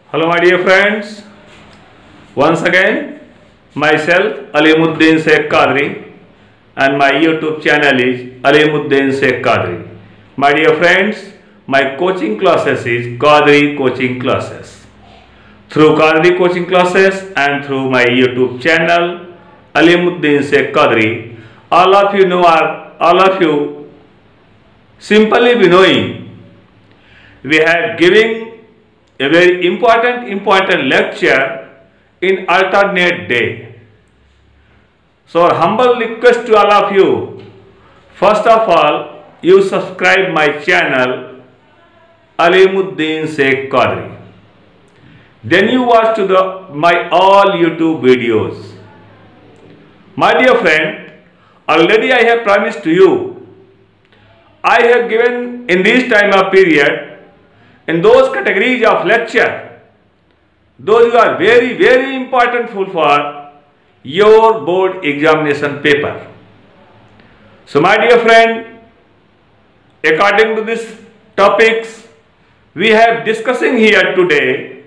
Hello, my dear friends. Once again, myself Alimuddin Sheikh Qadri, and my YouTube channel is Alimuddin Sheikh Qadri. My dear friends, my coaching classes is Qadri Coaching Classes. Through Qadri Coaching Classes and through my YouTube channel Alimuddin Sheikh Qadri, all of you simply be knowing we have giving a very important lecture in alternate day. So humble request to all of you, first of all, you subscribe my channel Alimuddin Sheikh Qadri. Then you watch to my all YouTube videos. My dear friend, already I have promised to you, I have given in this time of period in those categories of lecture, those who are very important for your board examination paper. So my dear friend, according to these topics, we have discussing here today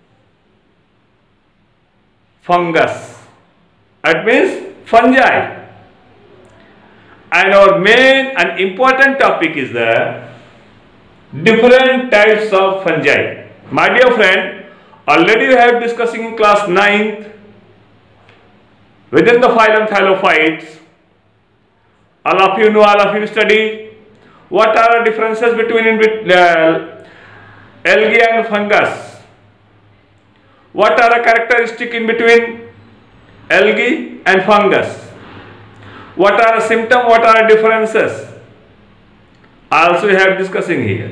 fungus. That means fungi. And our main and important topic is the different types of fungi. My dear friend, already we have discussing in class 9th within the phylum Thallophytes. All of you know, all of you study what are the differences between algae and fungus. What are the characteristics in between algae and fungus? What are the symptoms? What are the differences? Also we have discussing here,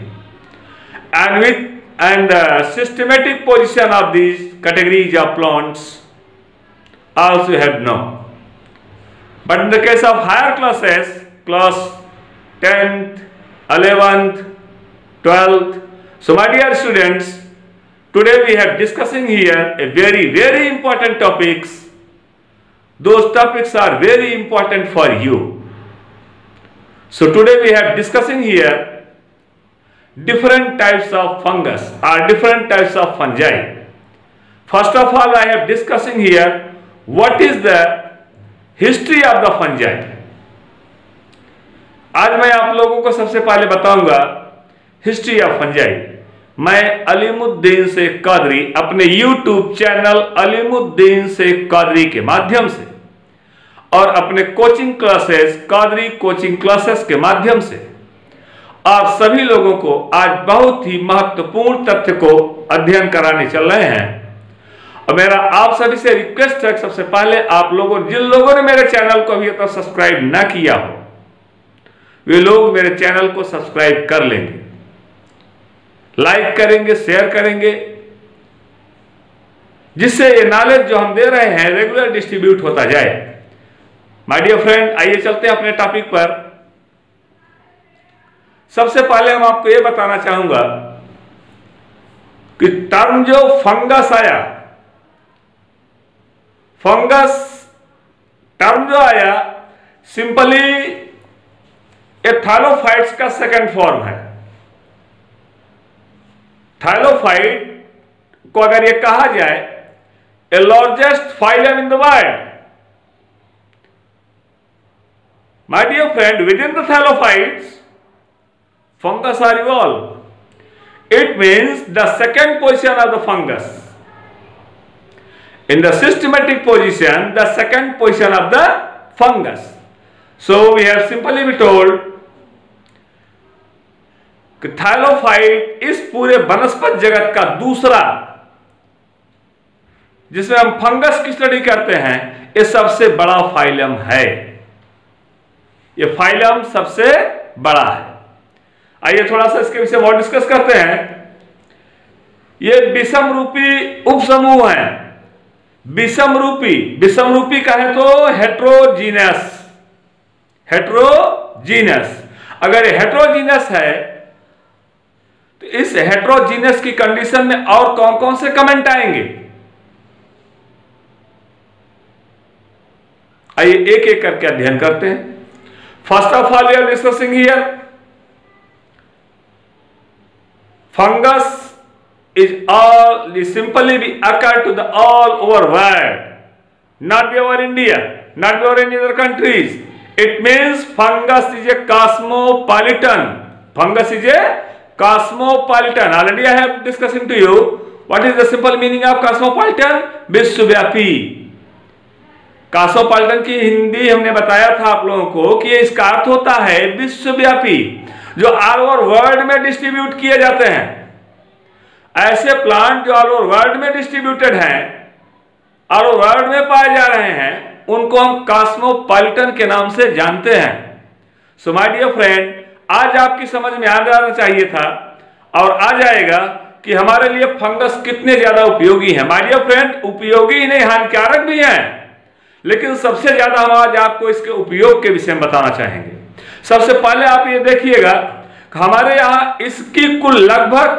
and the systematic position of these categories of plants also we have known. But in the case of higher classes, class 10th, 11th, 12th, so my dear students, today we have discussing here a very important topics. Those topics are very important for you. So today we have discussing here different types of fungus or different types of fungi. First of all, I have discussing here what is the history of the fungi. आज मैं आप लोगों को सबसे पहले बताऊंगा history of fungi. मैं अलीमुद्दीन शेख कादरी अपने YouTube चैनल अलीमुद्दीन शेख कादरी के माध्यम से और अपने coaching classes Qadri coaching classes के माध्यम से आप सभी लोगों को आज बहुत ही महत्वपूर्ण तथ्य को अध्ययन कराने चल रहे हैं. और मेरा आप सभी से रिक्वेस्ट है, सबसे पहले आप लोगों, जिन लोगों ने मेरे चैनल को अभी तक सब्सक्राइब ना किया हो, वे लोग मेरे चैनल को सब्सक्राइब कर लेंगे, लाइक करेंगे, शेयर करेंगे, जिससे ये नॉलेज जो हम दे रहे हैं रेगुलर डिस्ट्रीब्यूट होता जाए. माय डियर फ्रेंड, आइए चलते हैं अपने टॉपिक पर. सबसे पहले हम आपको यह बताना चाहूंगा कि टर्म जो फंगस आया, फंगस टर्म जो आया सिंपली ये थैलोफाइट्स का सेकंड फॉर्म है. थैलोफाइट को अगर ये कहा जाए a largest phylum in the world. My dear friend, within the thallophytes, fungus are evolved. It means the second position of the fungus. In the systematic position, the second position of the fungus. So we have simply been told कि thallophyte इस पूरे वनस्पति जगत का दूसरा, जिसमें हम fungus की स्टडी करते हैं, ये सबसे बड़ा फाइलम है. ये फाइलम सबसे बड़ा है. आइए थोड़ा सा इसके विषय और डिस्कस करते हैं. ये विषम रूपी उपसमूह है. विषम रूपी कहें तो हेट्रोजीनस. अगर ये हेट्रोजीनस है तो इस हेट्रोजीनस की कंडीशन में और कौन कौन से कमेंट आएंगे, आइए एक एक करके अध्ययन करते हैं. First of all, we are discussing here fungus is simply be occur to the all over world, not be over India, not be over any other countries. It means fungus is a cosmopolitan. Fungus is a cosmopolitan. Already I have discussing to you what is the simple meaning of cosmopolitan. विश्वव्यापी. Cosmopolitan की हिंदी हमने बताया था आप लोगों को कि इसका अर्थ होता है विश्वव्यापी, जो ऑल ओवर वर्ल्ड में डिस्ट्रीब्यूट किए जाते हैं। ऐसे प्लांट जो ऑल ओवर वर्ल्ड में डिस्ट्रीब्यूटेड हैं, ऑल ओवर वर्ल्ड में पाए जा रहे हैं, उनको हम कॉस्मोपॉलिटन के नाम से जानते हैं। सो माय डियर फ्रेंड, आज आपकी समझ में आ जाना चाहिए था और आ जाएगा कि हमारे लिए फंगस कितने ज्यादा उपयोगी है। माय डियर फ्रेंड, उपयोगी ही नहीं, हानिकारक भी है, लेकिन सबसे ज्यादा हम आज आपको इसके उपयोग के विषय में बताना चाहेंगे। सबसे पहले आप ये देखिएगा, हमारे यहां इसकी कुल लगभग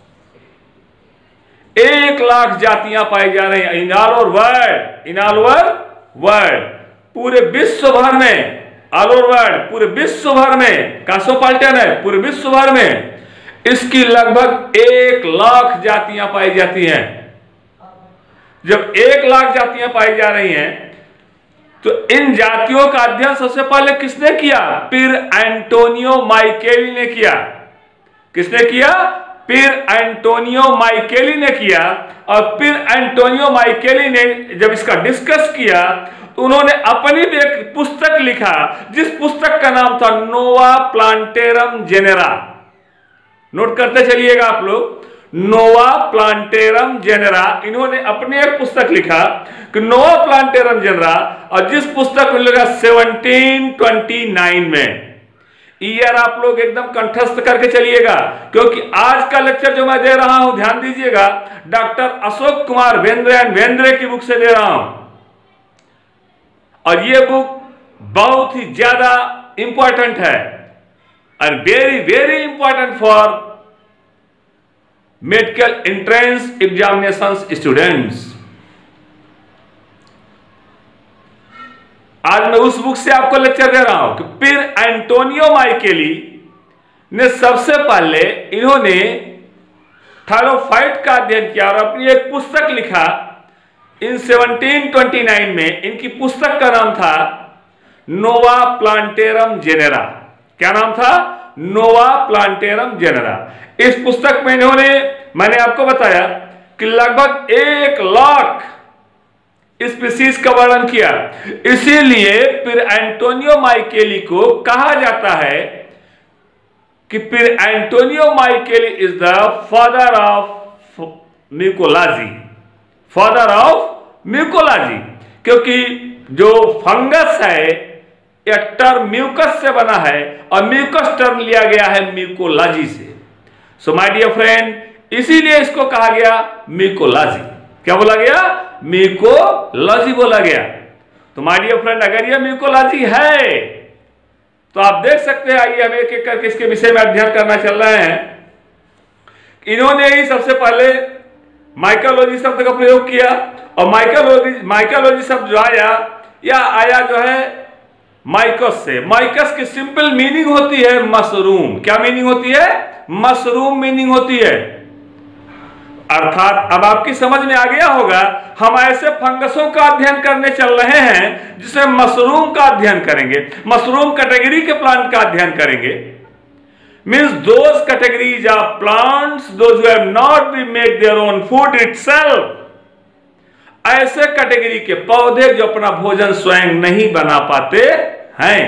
1 लाख जातियां पाई जा रही हैं इन ऑल ओवर वर्ल्ड, पूरे विश्व भर में, ऑल ओवर वर्ल्ड, पूरे विश्व भर में कॉस्मोपॉलिटन है। पूरे विश्व भर में इसकी लगभग 1 लाख जातियां पाई जाती हैं। जब 1 लाख जातियां पाई जा रही हैं, तो इन जातियों का अध्ययन सबसे पहले किसने किया? पिर एंटोनियो माइकेली ने किया। किसने किया? पिर एंटोनियो माइकेली ने किया। और पिर एंटोनियो माइकेली ने जब इसका डिस्कस किया तो उन्होंने अपनी भी एक पुस्तक लिखा, जिस पुस्तक का नाम था नोवा प्लांटेरम जेनेरा। नोट करते चलिएगा आप लोग, नोवा प्लांटेरम जेनेरा। इन्होंने अपनी एक पुस्तक लिखा कि नोवा प्लांटेरम जेनेरा, और जिस पुस्तक में लगा 1729 में। ईयर आप लोग एकदम कंठस्थ करके चलिएगा, क्योंकि आज का लेक्चर जो मैं दे रहा हूं, ध्यान दीजिएगा, डॉक्टर अशोक कुमार वेंद्रे की बुक से दे रहा हूं। और ये बुक बहुत ही ज्यादा इंपॉर्टेंट है और very very important for medical entrance examinations students. आज मैं उस बुक से आपको लेक्चर दे रहा हूं कि पिर एंटोनियो माइकेली ने सबसे पहले इन्होंने थायरोफाइट का अध्ययन किया और अपनी एक पुस्तक लिखा इन 1729 में। इनकी पुस्तक का नाम था नोवा प्लांटेरम जेनेरा। क्या नाम था? Nova Plantarum Genera. इस पुस्तक में इन्होंने, मैंने आपको बताया कि लगभग 1 लाख स्पीसीज का वर्णन किया। इसीलिए पिर एंटोनियो माइकेली को कहा जाता है कि Pier Antonio Micheli is the father of mycology. Father of mycology, क्योंकि जो फंगस है यह टर्म म्यूकस से बना है और म्यूकस टर्म लिया गया है म्यूकोलॉजी से। सो माय डियर फ्रेंड, इसीलिए इसको कहा गया म्यूकोलॉजी। क्या बोला गया? म्यूकोलॉजी बोला गया। तो माय डियर फ्रेंड, अगर यह म्यूकोलॉजी है तो आप देख सकते हैं, आइए हम एक एक करके इसके विषय में अध्ययन करना चल रहे हैं। इन्होंने ही सबसे पहले माइकोलॉजी शब्द का प्रयोग किया और माइकोलॉजी शब्द जो आया, यह आया जो है माइकस से। माइकस की सिंपल मीनिंग होती है मशरूम। क्या मीनिंग होती है? मशरूम मीनिंग होती है। अर्थात अब आपकी समझ में आ गया होगा, हम ऐसे फंगसों का अध्ययन करने चल रहे हैं जिसमें मशरूम का अध्ययन करेंगे, मशरूम कैटेगरी के प्लांट का अध्ययन करेंगे। Means those categories of plants those who have not be make their own food itself. ऐसे कैटेगरी के पौधे जो अपना भोजन स्वयं नहीं बना पाते हैं।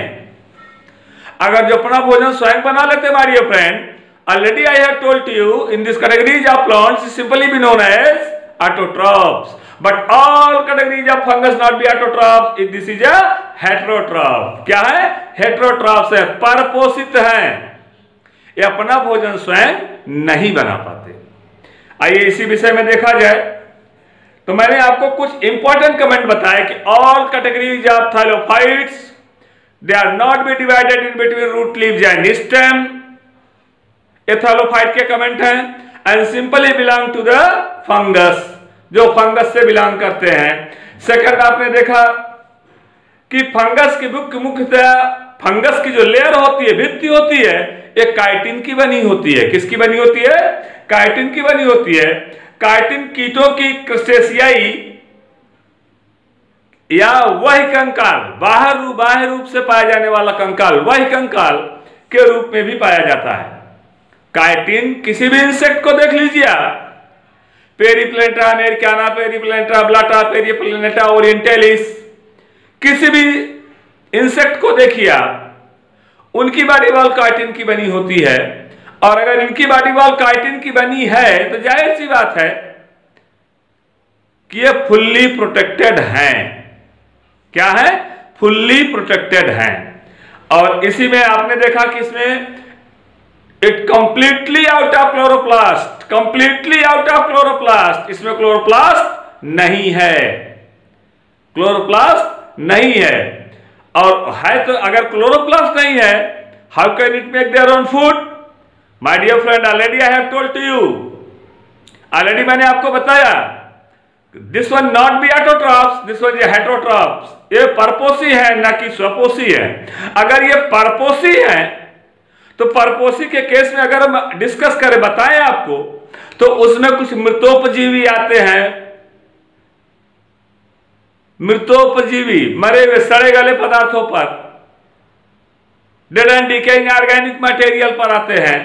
अगर जो अपना भोजन स्वयं बना लेते my dear friend, already I have told you in this categories of plants is simply be known as autotrophs, but all categories of fungus not be autotrophs. This is a heterotroph. क्या है? heterotrophs है, परपोषित हैं, ये अपना भोजन स्वयं नहीं बना पाते। आइए इसी विषय में देखा जाए तो मैंने आपको कुछ इंपॉर्टेंट कमेंट बताया कि all categories of thallophytes they are not be divided in between root leaves and stem। एथालोफाइट के कमेंट हैं and simply belong to the fungus, जो फंगस से बिलोंग करते हैं। सेकंड, आपने देखा कि फंगस की मुख्यतः फंगस की जो लेयर होती है, भित्ति होती है, ये काइटिन की बनी होती है। किसकी बनी होती है? काइटिन की बनी होती है। काइटिन कीटों की क्रस्टेशियाई या वही कंकाल, बाह्य रूप से पाया जाने वाला कंकाल, वही कंकाल के रूप में भी पाया जाता है। काइटिन किसी भी इंसेक्ट को देख लीजिए आप, Periplaneta americana, Periplaneta Blatta, Periplaneta orientalis, किसी भी इंसेक्ट को देखिए आप, उनकी बॉडी वॉल काइटिन की बनी होती है। और अगर इनकी बॉडी वॉल काइटिन की बनी है तो जाहिर सी बात है कि ये फुल्ली प्रोटेक्टेड हैं। क्या है? फुल्ली प्रोटेक्टेड हैं। और इसी में आपने देखा कि इसमें it completely out of chloroplast, completely out of chloroplast, इसमें क्लोरोप्लास्ट नहीं है, क्लोरोप्लास्ट नहीं है। और है तो अगर क्लोरोप्लास्ट नहीं है, how can it make their own food? My dear friend, already I have told to you, already मैंने आपको बताया, this one not be autotrophs, this one heterotrophs. ये परपोषी है ना कि स्वपोषी है। अगर ये परपोषी है तो परपोषी के केस में अगर हम डिस्कस करें, बताएं आपको, तो उसमें कुछ मृतोपजीवी आते हैं। मृतोपजीवी मरे हुए सड़े गले पदार्थों पर, dead and decaying organic material पर आते हैं।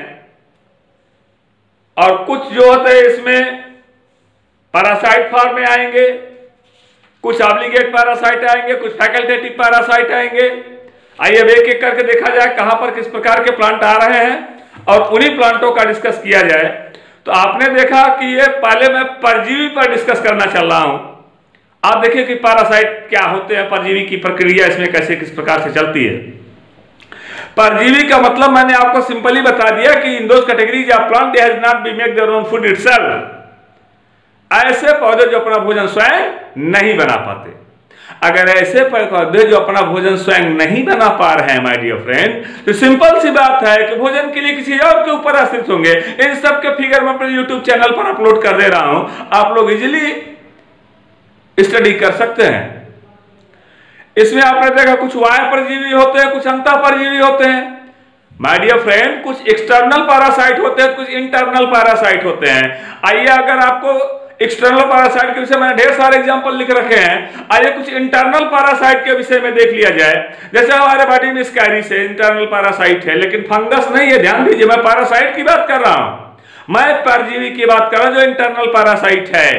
और कुछ जो होते हैं इसमें पैरासाइट फॉर्म में आएंगे, कुछ ऑब्लिगेट पैरासाइट आएंगे, कुछ फैकल्टेटिव पैरासाइट आएंगे। आइए अब एक एक करके देखा जाए कहां पर किस प्रकार के प्लांट आ रहे हैं और उन्हीं प्लांटों का डिस्कस किया जाए। तो आपने देखा कि ये पहले मैं परजीवी पर डिस्कस करना चल रहा हूं। आप देखिए कि पैरासाइट क्या होते हैं, परजीवी की प्रक्रिया इसमें कैसे किस प्रकार से चलती है। परजीवी का मतलब मैंने आपको सिंपली बता दिया कि in those categories of plant they has not be make their own food itself. ऐसे पौधे जो अपना भोजन स्वयं नहीं बना पाते। अगर ऐसे पौधे जो अपना भोजन स्वयं नहीं बना पा रहे हैं माय डियर फ्रेंड, तो सिंपल सी बात है कि भोजन के लिए किसी और के ऊपर आश्रित होंगे। इन सब के फिगर मैं अपने यूट्यूब चैनल पर अपलोड कर दे रहा हूं, आप लोग इजीली स्टडी कर सकते हैं। इसमें आपने देखा कुछ वायु परजीवी होते हैं, कुछ अंतः परजीवी होते हैं। माय डियर फ्रेंड, कुछ एक्सटर्नल पैरासाइट होते हैं, कुछ इंटरनल पैरासाइट होते हैं। आइए अगर आपको एक्सटर्नल पैरासाइट के विषय में ढेर सारे एग्जांपल लिख रखे हैं, आइए कुछ इंटरनल पैरासाइट के विषय में देख लिया जाए। जैसे हमारे बॉडी में स्कैरिस है, इंटरनल पैरासाइट है, लेकिन फंगस नहीं है। ध्यान दीजिए, मैं पैरासाइट की बात कर रहा हूं, मैं परजीवी की बात कर रहा हूं जो इंटरनल पैरासाइट है।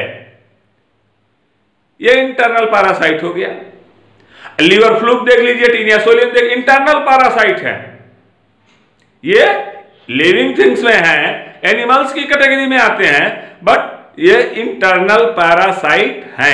ये इंटरनल पैरासाइट हो गया। लीवर फ्लूक देख लीजिए, टीनिया सोलियम देख, इंटरनल पैरासाइट है। ये लिविंग थिंग्स में है, एनिमल्स की कैटेगरी में आते हैं, बट ये इंटरनल पैरासाइट हैं।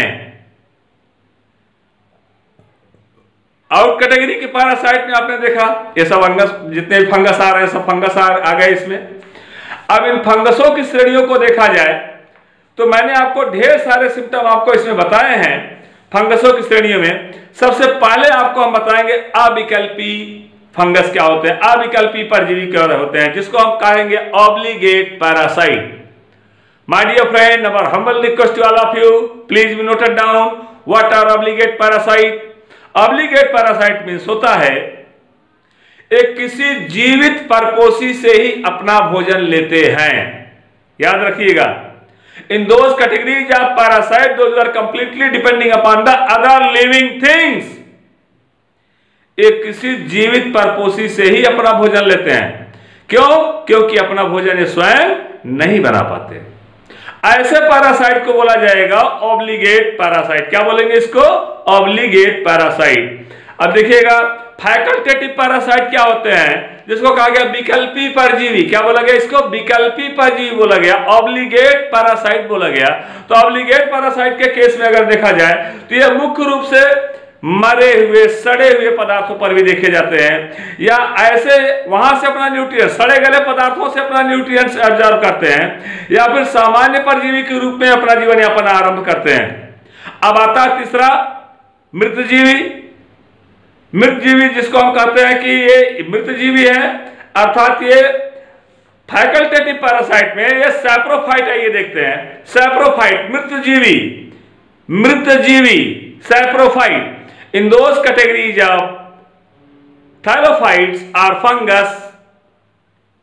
आउट कैटेगरी के पैरासाइट में आपने देखा ये सब फंगस, जितने भी फंगस आ रहे हैं सब फंगस आ गए इसमें। अब इन फंगसों की श्रेणियों को देखा जाए तो मैंने आपको ढेर सारे सिम्टम आपको इसमें बताए हैं फंगसों की श्रेणियों में। सबसे पहले आपको हम बताएंगे अविकल्पी फंगस क्या होते हैं, अविकल्पी परजीवी क्या होते हैं, जिसको हम कहेंगे obligate parasite. My dear friend, our humble request to all of you, please be noted down what are obligate parasite. Obligate parasite means होता है एक किसी जीवित परपोषी से ही अपना भोजन लेते हैं। याद रखिएगा, in those categories of parasite, those are completely depending upon the other living things. एक किसी जीवित परपोषी से ही अपना भोजन लेते हैं। क्यों? क्योंकि अपना भोजन ये स्वयं नहीं बना पाते। ऐसे पैरासाइट को बोला जाएगा ऑब्लिगेट पैरासाइट। क्या बोलेंगे इसको? Obligate parasite. अब देखिएगा फैकल्टेटिव पैरासाइट क्या होते हैं, जिसको कहा गया विकल्पी परजीवी। क्या बोला गया इसको? विकल्पी परजीवी बोला गया, ऑब्लिगेट पैरासाइट बोला गया। तो ऑब्लिगेट पैरासाइट के केस में अगर देखा जाए तो यह मुख्य रूप से मरे हुए सड़े हुए पदार्थों पर भी देखे जाते हैं, या ऐसे वहां से अपना न्यूट्रिएंट, सड़े गले पदार्थों से अपना न्यूट्रिएंट्स एब्जॉर्ब करते हैं, या फिर सामान्य परजीवी के रूप में अपना जीवन यापन आरंभ करते हैं। अब आता है तीसरा मृतजीवी। मृतजीवी जिसको हम कहते हैं कि ये मृतजीवी है, अर्थात ये फैकल्टेटिव पैरासाइट में ये सैप्रोफाइट। आइए देखते हैं सैप्रोफाइट, मृतजीवी, मृतजीवी saprophyte. In those categories of thallophytes or fungus,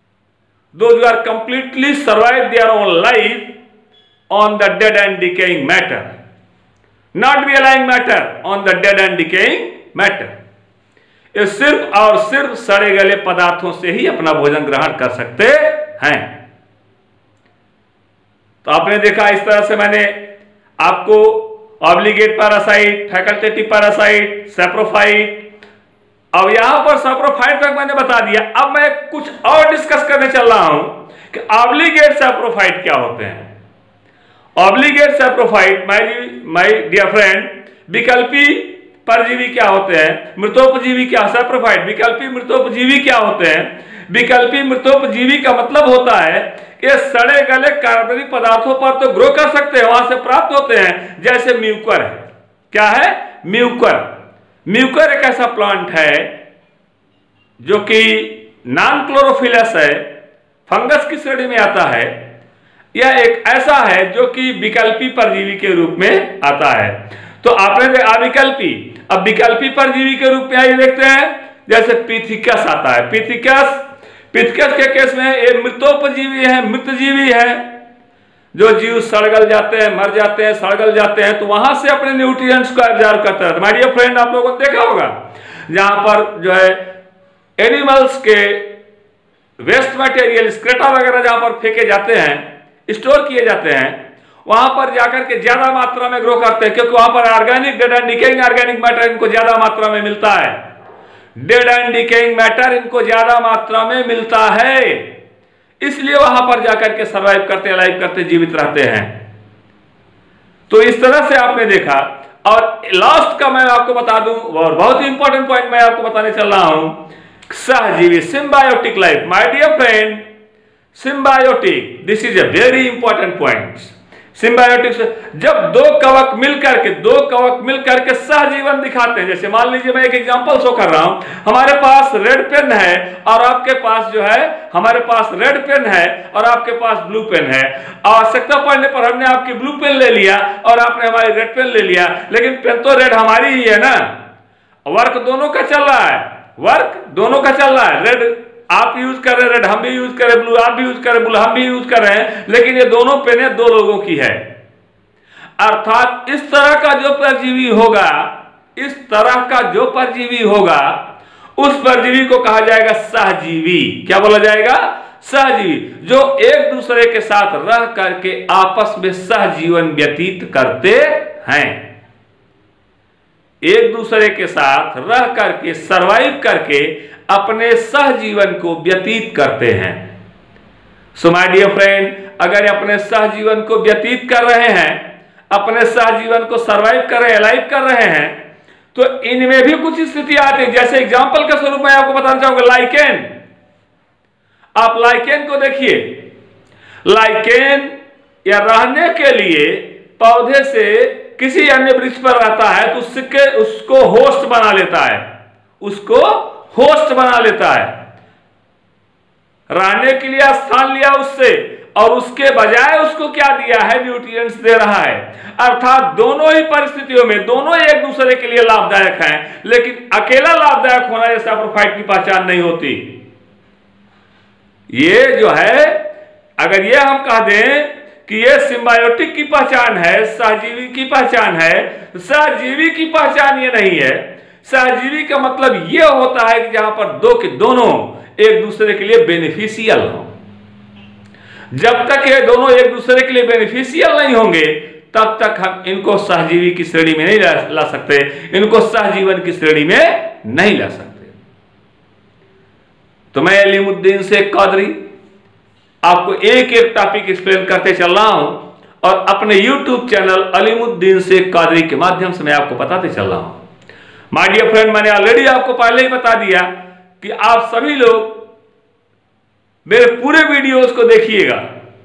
those who are completely survived their own life on the dead and decaying matter, not be alive matter, on the dead and decaying matter. ये सिर्फ और सिर्फ सड़े गले पदार्थों से ही अपना भोजन ग्रहण कर सकते हैं। तो आपने देखा, इस तरह से मैंने आपको obligate parasite, facultative parasite, saprophyte, अब यहां पर सैप्रोफाइट तक मैंने बता दिया। अब मैं कुछ और डिस्कस करने चल रहा हूं कि ऑब्लिगेट सैप्रोफाइट क्या होते हैं। Obligate saprophyte, my dear friend, विकल्पी परजीवी क्या होते हैं, मृतोपजीवी क्या, सैप्रोफाइट विकल्पी मृतोपजीवी क्या होते हैं। विकल्पी मृतोपजीवी का मतलब होता है कि सड़े गले कार्बनिक पदार्थों पर तो ग्रो कर सकते हैं, वहां से प्राप्त होते हैं, जैसे म्यूकर है। क्या है? म्यूकर। म्यूकर एक ऐसा प्लांट है जो कि नॉन क्लोरोफिलस है, फंगस की श्रेणी में आता है। यह एक ऐसा है जो कि विकल्पी परजीवी के रूप में आता है। तो आपने अविकल्पी, अब विकल्पी परजीवी के रूप में आइए देखते हैं, जैसे पिथिकस आता है। पिथिकस के केस में ये मृतोपजीवी है, मृतजीवी है, जो जीव सड़गल जाते हैं, मर जाते हैं, सड़गल जाते हैं, तो वहां से अपने न्यूट्रिएंट्स को एब्जॉर्ब करता है। माय डियर फ्रेंड, आप लोगों ने देखा होगा जहां पर जो है एनिमल्स के वेस्ट मटेरियल, स्क्रेटा वगैरह जहां पर फेंके जाते हैं, स्टोर किए जाते हैं, वहां पर जाकर के ज्यादा मात्रा में ग्रो करते हैं, क्योंकि वहां पर organic dead and decaying organic matter इनको ज्यादा मात्रा में मिलता है। डेड एंड डिकेइंग मैटर इनको ज्यादा मात्रा में मिलता है, इसलिए वहां पर जाकर के सर्वाइव करते, लाइव करते, जीवित रहते हैं। तो इस तरह से आपने देखा। और लास्ट का मैं आपको बता दूं, और बहुत ही इंपॉर्टेंट पॉइंट मैं आपको बताने चल रहा हूं, सहजीवी, symbiotic life. My dear friend, symbiotic, this is a very important point. Symbiotic से जब दो कवक मिलकर के सहजीवन दिखाते हैं, जैसे मान लीजिए मैं एक एग्जांपल शो कर रहा हूं, हमारे पास रेड पेन है और आपके पास जो है, हमारे पास रेड पेन है और आपके पास ब्लू पेन है। आवश्यकता पड़ने पर हमने आपकी ब्लू पेन ले लिया और आपने हमारी रेड पेन ले लिया, लेकिन पेन तो रेड हमारी ही है ना। वर्क दोनों का चल रहा है, वर्क दोनों का चल रहा है। रेड आप यूज कर रहे हैं, रेड हम भी यूज करें, ब्लू आप भी यूज करें, ब्लू हम भी यूज कर रहे हैं, लेकिन ये दोनों पेनें दो लोगों की है। अर्थात इस तरह का जो परजीवी होगा, इस तरह का जो परजीवी होगा, उस परजीवी को कहा जाएगा सहजीवी। क्या बोला जाएगा? सहजीवी, जो एक दूसरे के साथ रह करके आपस में सहजीवन व्यतीत करते हैं, एक दूसरे के साथ रह करके, सरवाइव करके अपने सहजीवन को व्यतीत करते हैं। सो माय डियर फ्रेंड, अगर अपने सहजीवन को व्यतीत कर रहे हैं, अपने सहजीवन को सरवाइव कर रहे हैं, लाइव कर रहे हैं, तो इनमें भी कुछ स्थिति आती है। जैसे एग्जांपल के स्वरूप में आपको बताना चाहूंगा, लाइकेन। आप लाइकेन को देखिए, लाइकेन या रहने के लिए पौधे से किसी अन्य वृक्ष पर रहता है तो उसको होस्ट बना लेता है, उसको होस्ट बना लेता है, रहने के लिए स्थान लिया उससे, और उसके बजाय उसको क्या दिया है? न्यूट्रिएंट्स दे रहा है। अर्थात दोनों ही परिस्थितियों में दोनों एक दूसरे के लिए लाभदायक हैं, लेकिन अकेला लाभदायक होना ये सैप्रोफाइट की पहचान नहीं होती। ये जो है, अगर ये हम कह दें कि ये सिम्बायोटिक की पहचान है, सहजीवी की पहचान है, तो सहजीवी की पहचान ये नहीं है। सहजीवी का मतलब यह होता है कि जहां पर दो के दोनों एक दूसरे के लिए बेनिफिशियल हो। जब तक ये दोनों एक दूसरे के लिए बेनिफिशियल नहीं होंगे, तब तक हम इनको सहजीवी की श्रेणी में नहीं ला सकते, इनको सहजीवन की श्रेणी में नहीं ला सकते। तो मैं अलीमुद्दीन शेख कादरी आपको एक एक टॉपिक एक्सप्लेन करते चल रहा हूं, और अपने YouTube चैनल अलीमुद्दीन शेख कादरी के माध्यम से मैं आपको बताते चल रहा हूं। माय डियर फ्रेंड, मैंने ऑलरेडी आपको पहले ही बता दिया कि आप सभी लोग मेरे पूरे वीडियोस को देखिएगा,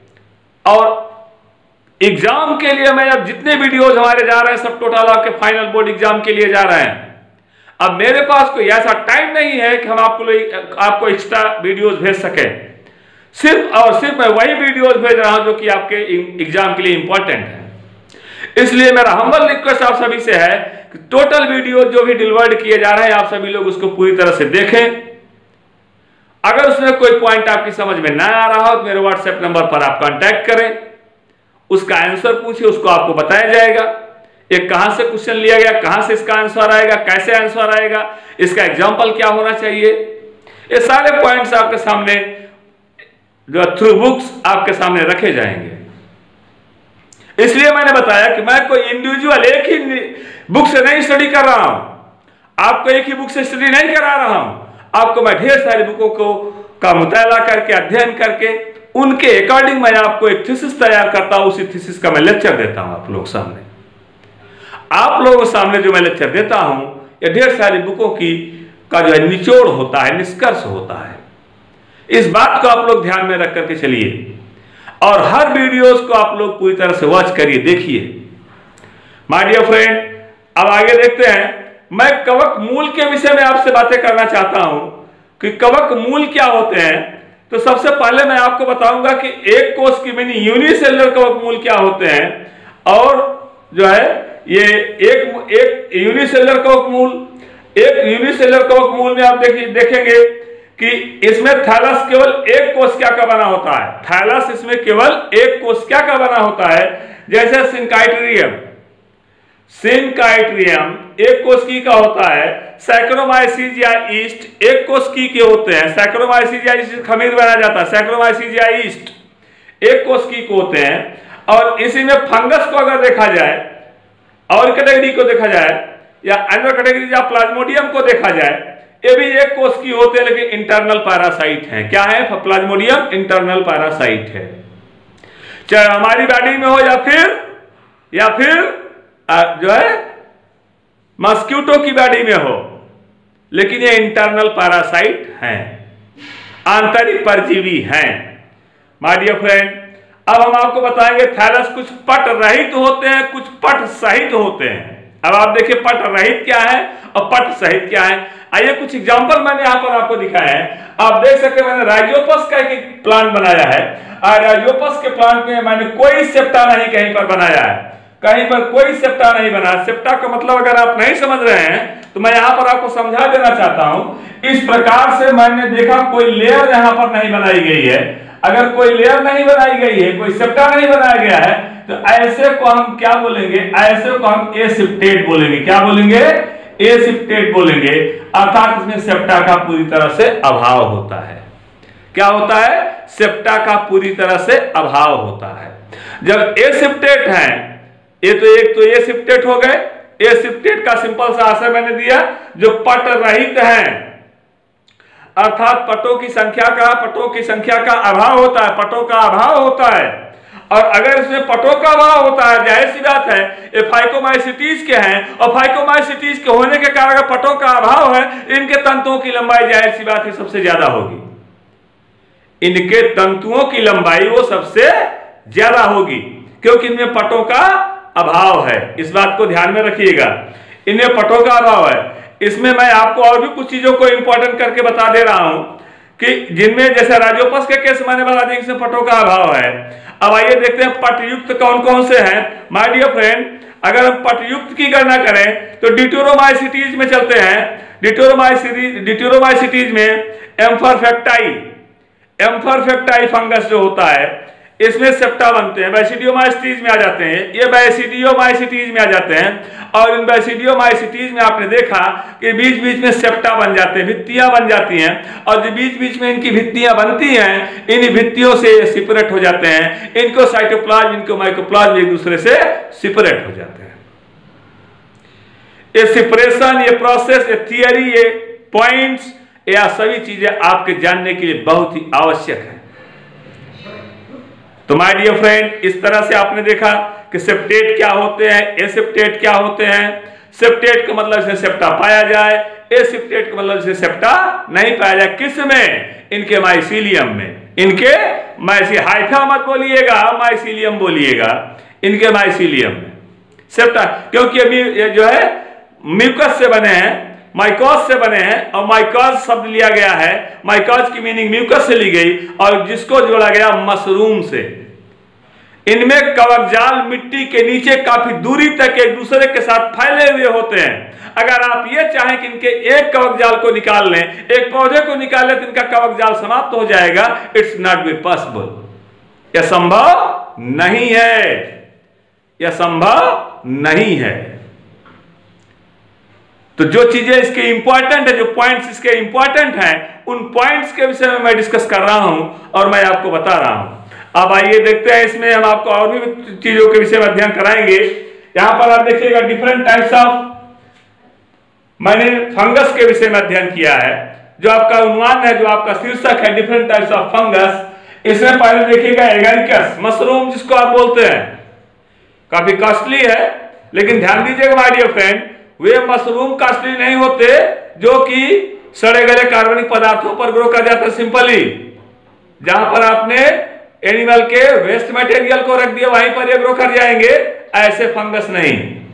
और एग्जाम के लिए मैं अब जितने वीडियोस हमारे जा रहे हैं सब टोटल आपके फाइनल बोर्ड एग्जाम के लिए जा रहे हैं। अब मेरे पास कोई ऐसा टाइम नहीं है कि हम आपको एक्स्ट्रा वीडियोस भेज सकें। सिर्फ और सिर्फ मैं वही वीडियोस भेज रहा हूं जो कि आपके एग्जाम के लिए इंपॉर्टेंट है। इसलिए मेरा हम्बल रिक्वेस्ट आप सभी से है कि टोटल वीडियो जो भी डिलीवर्ड किए जा रहे हैं, आप सभी लोग उसको पूरी तरह से देखें अगर उसमें कोई पॉइंट आपकी समझ में ना आ रहा हो तो मेरे व्हाट्सएप नंबर पर आप कांटेक्ट करें, उसका आंसर पूछिए, उसको आपको बताया जाएगा ये कहां से क्वेश्चन लिया गया, कहां से इसका आंसर आएगा, कैसे आंसर आएगा, इसका एग्जाम्पल क्या होना चाहिए। ये सारे पॉइंट्स आपके सामने जो थ्रू बुक्स आपके सामने रखे जाएंगे। इसलिए मैंने बताया कि मैं कोई इंडिविजुअल एक ही बुक से नहीं स्टडी कर रहा हूं, आपको एक ही बुक से स्टडी नहीं करा रहा हूं, आपको मैं ढेर सारी बुकों को का मुताला करके अध्ययन करके उनके अकॉर्डिंग मैं आपको एक थीसिस तैयार करता हूं, उसी थीसिस का मैं लेक्चर देता हूं आप लोग सामने। आप लोगों के सामने जो मैं लेक्चर देता हूं ये ढेर सारी बुकों की का जो है निचोड़ होता है, निष्कर्ष होता है। इस बात को आप लोग ध्यान में रख करके चलिए और हर वीडियोस को आप लोग पूरी तरह से वॉच करिए, देखिए। माय डियर फ्रेंड, अब आगे देखते हैं। मैं कवक मूल के विषय में आपसे बातें करना चाहता हूं कि कवक मूल क्या होते हैं। तो सबसे पहले मैं आपको बताऊंगा कि एक कोश की मीनिंग यूनिसेलुलर कवक मूल क्या होते हैं, और जो है ये एक यूनिसेलुलर कवक मूल, एक यूनिसेलुलर कवक मूल में आप देखेंगे कि इसमें थैलस केवल एक कोशिका का बना होता है। थैलस इसमें केवल एक कोशिका का बना होता है। जैसे सिंकाइट्रियम, सिंकाइट्रियम एक कोशिकी का होता है। सैक्रोमाइसीज या ईस्ट एक कोशिकी के होते हैं। सैक्रोमाइसीज या ईस्ट खमीर बनाया जाता है। सैक्रोमाइसीज या ईस्ट एक कोशिकी को होते हैं। और इसी में फंगस को अगर देखा जाए और कैटेगरी को देखा जाए या अन्य कैटेगरी या प्लाज्मोडियम को देखा जाए, ये भी एक कोशिकी होते हैं लेकिन इंटरनल पैरासाइट हैं। क्या है? प्लाज्मोडियम इंटरनल पैरासाइट है। चाहे हमारी बॉडी में हो या फिर जो है मस्क्यूटो की बॉडी में हो, लेकिन ये इंटरनल पैरासाइट हैं, आंतरिक परजीवी हैं। माय डियर फ्रेंड, अब हम आपको बताएंगे थैलस कुछ पट रहित होते हैं, कुछ पट सहित होते हैं। अब आप देखिए पट रहित क्या है और पट सहित क्या है। आइए कुछ एग्जांपल मैंने यहां पर आपको दिखाया है। आप देख सकते हैं मैंने राइजोपस का एक प्लांट बनाया है और राइजोपस के प्लांट में मैंने कोई सेप्टा नहीं कहीं पर बनाया है, कहीं पर कोई सेप्टा नहीं बना। सेप्टा का मतलब अगर आप नहीं समझ रहे हैं तो मैं यहां पर आपको समझा देना चाहता हूं। इस प्रकार से मैंने देखा कोई लेयर यहां पर नहीं बनाई गई है। अगर कोई लेयर नहीं बनाई गई है, कोई सेप्टा नहीं बनाया गया है, तो ऐसे को हम क्या बोलेंगे? ऐसे को हम एसिप्टेट बोलेंगे। क्या बोलेंगे? एसिप्टेट बोलेंगे। अर्थात इसमें सेप्टा का पूरी तरह से अभाव होता है। क्या होता है? सेप्टा का पूरी तरह से अभाव होता है। जब एसिप्टेट है, ये तो एक तो एसिप्टेट हो गए। एसिप्टेट का सिंपल सा आंसर मैंने दिया, जो पट रहित हैं, अर्थात पटों की संख्या का अभाव होता है, पटों का अभाव होता है। और अगर इसमें पटों का अभाव होता है, जाहिर सी बात है ये फाइकोमाइसिटीज के हैं, और फाइकोमाइसिटीज के होने के कारण अगर पटों का अभाव है, इनके तंतुओं की लंबाई जाहिर सी बात है सबसे ज्यादा होगी। इनके तंतुओं की लंबाई वो सबसे ज्यादा होगी क्योंकि इनमें पटों का अभाव है। इस बात को ध्यान में रखिएगा, इनमें पटों का अभाव है। इसमें मैं आपको और भी कुछ चीजों को इंपॉर्टेंट करके बता दे रहा हूं कि जिनमें जैसे राइजोपस के केस मैंने बता दिया इसमें पटों का अभाव है। अब आइए देखते हैं पटयुक्त कौन कौन से हैं। माय डियर फ्रेंड, अगर हम पटयुक्त की गणना करें तो डिटोरोमाइसिटीज में चलते हैं। डिटोरोमाइसिटीज में एम्फरफेक्टाई फंगस जो होता है, इसमें सेप्टा बनते हैं। बैसिडियोमाइसिटीज में आ जाते हैं, ये बैसिडियोमाइसिटीज में आ जाते हैं। और इन बैसिडियोमाइसिटीज में आपने देखा कि बीच बीच में सेप्टा बन जाते हैं, भित्तियां बन जाती हैं। और जो बीच बीच में इनकी भित्तियां बनती हैं, इन भित्तियों से सेपरेट हो जाते हैं। इनको साइटोप्लाज्म, इनको माइकोप्लाज्म एक दूसरे से सेपरेट हो जाते हैं। ये सेपरेशन, ये प्रोसेस, ये थियरी, ये पॉइंट्स, यह सभी चीजें आपके जानने के लिए बहुत ही आवश्यक है। तो माय डियर फ्रेंड, इस तरह से आपने देखा कि सेप्टेट क्या होते हैं, एसेप्टेट क्या होते हैं। सेप्टेट का मतलब इसमें सेप्टा पाया जाए, एसेप्टेट का मतलब इसमें सेप्टा नहीं पाया जाए। किस में? इनके माइसीलियम में। इनके हाइफा मत बोलिएगा, माइसीलियम बोलिएगा। इनके माइसीलियम में सेप्टा, क्योंकि ये जो है म्यूकस से बने हैं, माइकोस से बने हैं। और माइकोस शब्द लिया गया है, माइकोस की मीनिंग म्यूकस से ली गई और जिसको जोड़ा गया मशरूम से। इनमें कवकजाल मिट्टी के नीचे काफी दूरी तक एक दूसरे के साथ फैले हुए होते हैं। अगर आप ये चाहें कि इनके एक कवकजाल को निकाल लें, एक पौधे को निकाल लें, तो इनका कवकजाल समाप्त हो जाएगा। इट्स नॉट बी पॉसिबल, यह संभव नहीं है, यह संभव नहीं है। तो जो चीजें इसके इंपॉर्टेंट है, जो पॉइंट्स इसके इंपॉर्टेंट हैं, उन पॉइंट्स के विषय में मैं डिस्कस कर रहा हूं और मैं आपको बता रहा हूं। अब आइए देखते हैं, इसमें हम आपको और भी चीजों के विषय में अध्ययन कराएंगे। यहां पर आप देखिएगा डिफरेंट टाइप्स ऑफ, मैंने फंगस के विषय में अध्ययन किया है। जो आपका उन्वान है, जो आपका शीर्षक है, डिफरेंट टाइप्स ऑफ फंगस। इसमें पहले देखिएगा एगारिकस मशरूम, जिसको आप बोलते हैं, काफी कॉस्टली है। लेकिन ध्यान दीजिएगा माय डियर फ्रेंड, वे मशरूम कॉस्टली नहीं होते जो कि सड़े गले कार्बनिक पदार्थों पर ग्रो कर जाते। सिंपली जहां पर आपने एनिमल के वेस्ट मटेरियल को रख दिया वहीं पर ये ग्रो कर जाएंगे, ऐसे फंगस नहीं।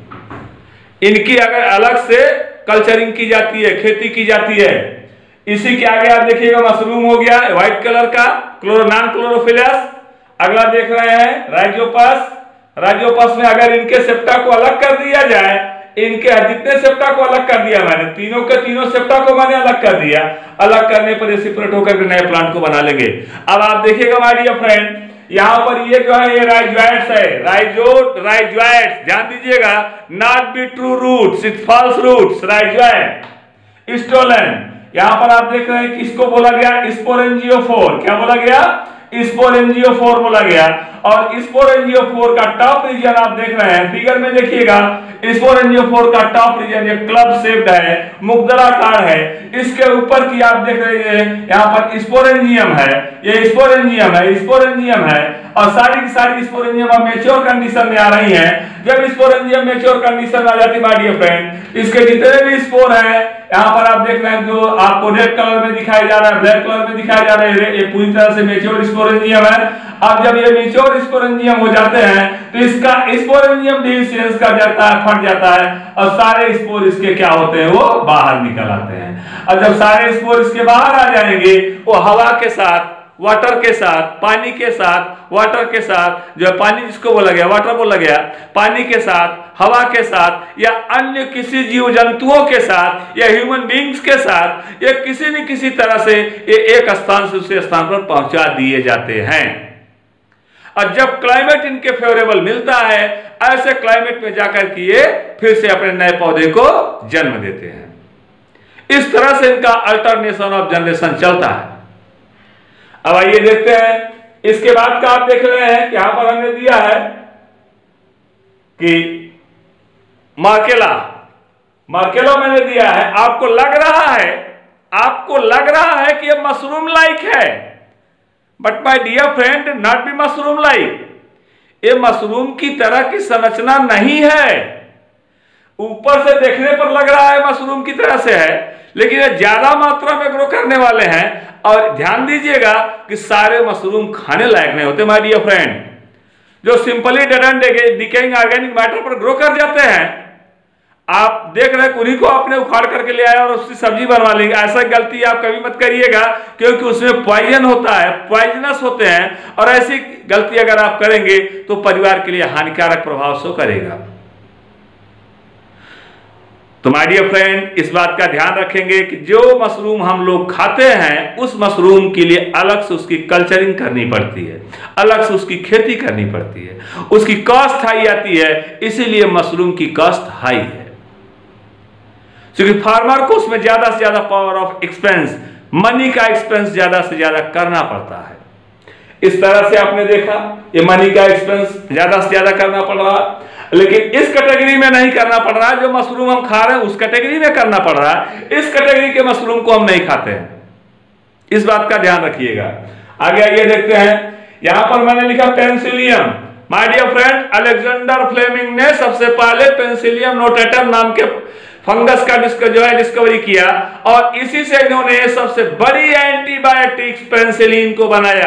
इनकी अगर अलग से कल्चरिंग की जाती है, खेती की जाती है। इसी के आगे आप देखिएगा मशरूम हो गया व्हाइट कलर का, नॉन क्लोरोफिलस। अगला देख रहे हैं राइजोपस। राइजोपस में अगर इनके सेप्टा को अलग कर दिया जाए, इनके जितने सेप्टा को अलग कर दिया मैंने, तीनों के तीनों सेप्टा को मैंने अलग कर दिया। अलग करने पर सेपरेट होकर के नए प्लांट को बना लेंगे। अब आप देखिएगा माय डियर फ्रेंड, यहां पर ये जो है ये राइजोइट्स है, राइजोइट्स। ध्यान दीजिएगा, not be true roots, it false roots, rhizoid. Stolon, यहां पर आप देख रहे हैं किसको बोला गया, स्पोरेंजियोफोर। क्या बोला गया, स्पोरेंजियोफोर बोला गया। और स्पोरेंजियोफोर का टॉप रीजन आप देख रहे हैं, फिगर में देखिएगा, स्पोरेंजियोफोर का टॉप रीजन ये क्लब शेप्ड है, मुक्तराकार है। इसके ऊपर की आप देख रहे हैं यहाँ पर स्पोरेंजियम है, ये स्पोरेंजियम है, स्पोरेंजियम है। और सारी की सारी स्पोरेंजियम अब मैच्योर कंडीशन में आ रही है। जब स्पोरेंजियम मैच्योर कंडीशन में आ जाती है माय डियर फ्रेंड, इसके जितने भी स्पोर हैं, यहाँ पर आप देख रहे हैं जो आपको रेड कलर में दिखाई जा रहा है, ब्लैक कलर में दिखाई जा रहा है, ये पूरी तरह से मैच्योर स्पोरेंजियम है। अब जब ये मैच्योर स्पोरेंजियम हो जाते हैं तो इसका स्पोरेंजियम डिविशंस कर जाता है, फट जाता है, और सारे स्पोर इसके क्या होते हैं, वो बाहर निकल आते हैं। और जब सारे स्पोर इसके बाहर आ जाएंगे, वो हवा के साथ, वाटर के साथ, पानी के साथ, वाटर के साथ, जो पानी जिसको बोला गया, वाटर बोला गया, पानी के साथ, हवा के साथ, या अन्य किसी जीव जंतुओं के साथ, या ह्यूमन बींग्स के साथ, या किसी न किसी तरह से ये एक स्थान से दूसरे स्थान पर पहुंचा दिए जाते हैं। और जब क्लाइमेट इनके फेवरेबल मिलता है, ऐसे क्लाइमेट में जाकर के ये फिर से अपने नए पौधे को जन्म देते हैं। इस तरह से इनका अल्टरनेशन ऑफ जनरेशन चलता है। अब आइए देखते हैं, इसके बाद का आप देख रहे हैं कि यहां पर हमने दिया है कि मार्केला मैंने दिया है। आपको लग रहा है कि यह मशरूम लाइक है, but my dear friend, not be mushroom like. ये मशरूम की तरह की संरचना नहीं है। ऊपर से देखने पर लग रहा है मशरूम की तरह से है, लेकिन ये ज्यादा मात्रा में ग्रो करने वाले हैं। और ध्यान दीजिएगा कि सारे मशरूम खाने लायक नहीं होते माय डियर फ्रेंड। जो simply dead and decaying organic matter पर ग्रो कर जाते हैं, आप देख रहे हैं उन्हीं को आपने उखाड़ करके ले आया और उसकी सब्जी बनवा ली। ऐसा गलती आप कभी मत करिएगा, क्योंकि उसमें पॉइजन होता है, पॉइजनस होते हैं। और ऐसी गलती अगर आप करेंगे तो परिवार के लिए हानिकारक प्रभाव शो करेगा। तो माय डियर फ्रेंड, इस बात का ध्यान रखेंगे कि जो मशरूम हम लोग खाते हैं, उस मशरूम के लिए अलग से उसकी कल्चरिंग करनी पड़ती है, अलग से उसकी खेती करनी पड़ती है, उसकी कॉस्ट हाई आती है। इसीलिए मशरूम की कॉस्ट हाई है, क्योंकि फार्मर को उसमें ज्यादा से ज्यादा पावर ऑफ एक्सपेंस, मनी का एक्सपेंस ज्यादा से ज्यादा करना पड़ता है। इस तरह से आपने देखा ये मनी का एक्सपेंस ज्यादा से ज्यादा करना पड़ रहा, लेकिन इस कैटेगरी में नहीं करना पड़ रहा। जो मशरूम हम खा रहे हैं उस कैटेगरी में करना पड़ रहा है, इस कैटेगरी के मशरूम को हम नहीं खाते हैं। इस बात का ध्यान रखिएगा। आगे आइए देखते हैं, यहां पर मैंने लिखा Penicillium. My dear friend, Alexander Fleming ने सबसे पहले पेंसिलियम नोटेटम नाम के फंगस का डिस्कवरी किया, और इसी से इन्होंने सबसे बड़ी एंटीबायोटिक्स पेंसिलिन को बनाया।